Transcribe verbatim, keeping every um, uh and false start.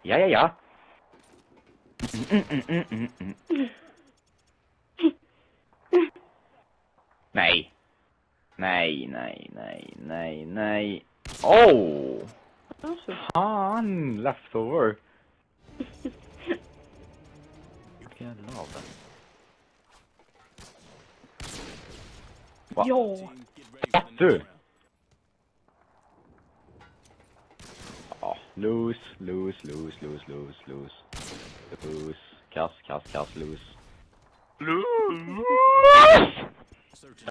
Ja, ja, ja. Mm, mm, mm, mm, mm. Nej. Nej, nej, nej, nej, nej. Oh! Alltså. Fan, leftover. Jävlar av den. Va? Ja. Du! Ja, lose, lose, lose, lose, lose, lose. Lose. Kass, kass, kass, lose. Lose!